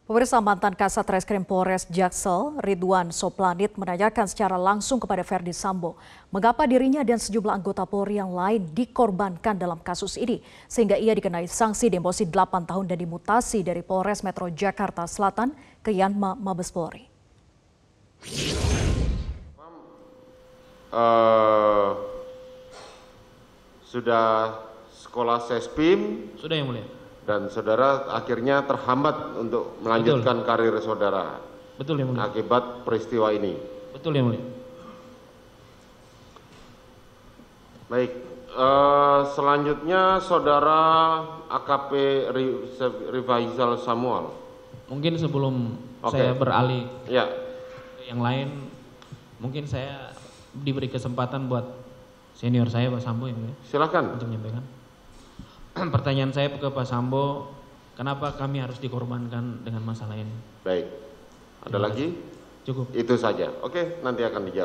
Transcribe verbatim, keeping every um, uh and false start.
Pemirsa, mantan Kasat Reskrim Polres Jaksel, Ridwan Soplanit, menanyakan secara langsung kepada Verdi Sambo mengapa dirinya dan sejumlah anggota Polri yang lain dikorbankan dalam kasus ini, sehingga ia dikenai sanksi demosi delapan tahun dan dimutasi dari Polres Metro Jakarta Selatan ke Yanma Mabes Polri. Uh, sudah sekolah Sespim, sudah yang mulia. Dan saudara akhirnya terhambat untuk melanjutkan Betul. karir saudara. Betul yang mulia. Akibat peristiwa ini. Betul yang mulia. Baik, uh, selanjutnya saudara A K P Rifaizal Samuel. Mungkin sebelum okay. saya beralih ya. ke yang lain, mungkin saya diberi kesempatan buat senior saya Pak Sambo yang mulia. Silakan. Untuk menyampaikan. Pertanyaan saya ke Pak Sambo, kenapa kami harus dikorbankan dengan masalah ini? Baik, ada lagi? Cukup. Itu saja. Oke, nanti akan dijawab.